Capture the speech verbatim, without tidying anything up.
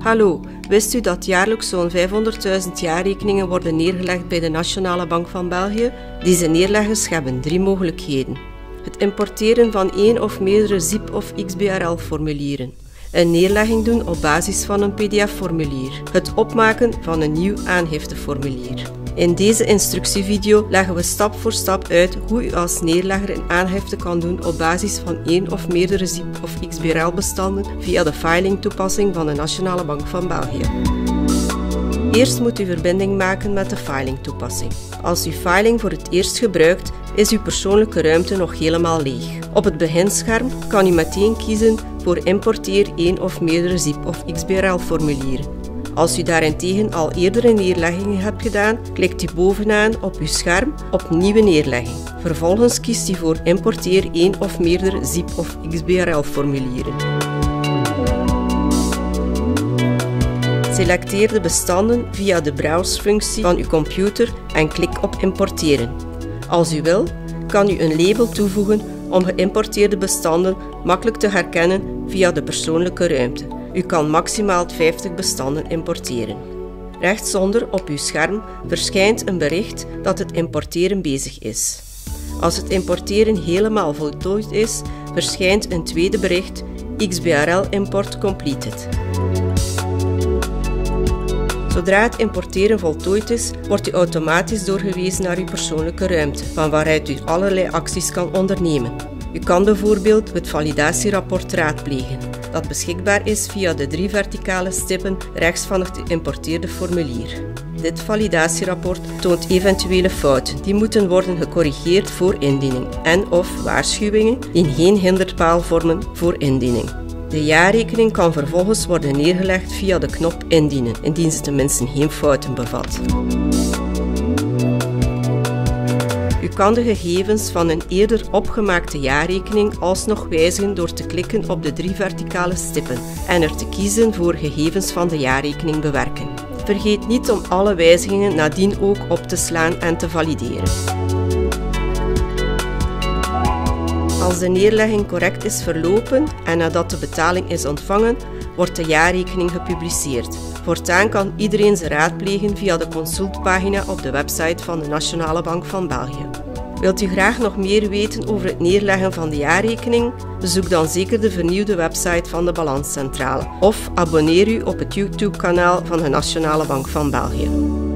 Hallo, wist u dat jaarlijks zo'n vijfhonderdduizend jaarrekeningen worden neergelegd bij de Nationale Bank van België? Deze neerleggers hebben drie mogelijkheden. Het importeren van één of meerdere Z I P- of X B R L-formulieren. Een neerlegging doen op basis van een P D F-formulier. Het opmaken van een nieuw aangifteformulier. In deze instructievideo leggen we stap voor stap uit hoe u als neerlegger een aangifte kan doen op basis van één of meerdere Z I P- of X B R L-bestanden via de filing-toepassing van de Nationale Bank van België. Eerst moet u verbinding maken met de filing-toepassing. Als u filing voor het eerst gebruikt, is uw persoonlijke ruimte nog helemaal leeg. Op het beginscherm kan u meteen kiezen voor importeer één of meerdere Z I P- of X B R L-formulieren. Als u daarentegen al eerder een neerlegging hebt gedaan, klikt u bovenaan op uw scherm op Nieuwe neerlegging. Vervolgens kiest u voor Importeer één of meerdere Z I P- of X B R L-formulieren. Selecteer de bestanden via de browse-functie van uw computer en klik op Importeren. Als u wil, kan u een label toevoegen om geïmporteerde bestanden makkelijk te herkennen via de persoonlijke ruimte. U kan maximaal vijftig bestanden importeren. Rechtsonder op uw scherm verschijnt een bericht dat het importeren bezig is. Als het importeren helemaal voltooid is, verschijnt een tweede bericht X B R L import completed. Zodra het importeren voltooid is, wordt u automatisch doorgewezen naar uw persoonlijke ruimte, van waaruit u allerlei acties kan ondernemen. U kan bijvoorbeeld het validatierapport raadplegen, dat beschikbaar is via de drie verticale stippen rechts van het geïmporteerde formulier. Dit validatierapport toont eventuele fouten die moeten worden gecorrigeerd voor indiening en of waarschuwingen die geen hinderpaal vormen voor indiening. De jaarrekening kan vervolgens worden neergelegd via de knop Indienen, indien ze tenminste geen fouten bevat. U kan de gegevens van een eerder opgemaakte jaarrekening alsnog wijzigen door te klikken op de drie verticale stippen en er te kiezen voor Gegevens van de jaarrekening bewerken. Vergeet niet om alle wijzigingen nadien ook op te slaan en te valideren. Als de neerlegging correct is verlopen en nadat de betaling is ontvangen, wordt de jaarrekening gepubliceerd. Voortaan kan iedereen ze raadplegen via de consultpagina op de website van de Nationale Bank van België. Wilt u graag nog meer weten over het neerleggen van de jaarrekening? Bezoek dan zeker de vernieuwde website van de Balanscentrale of abonneer u op het YouTube-kanaal van de Nationale Bank van België.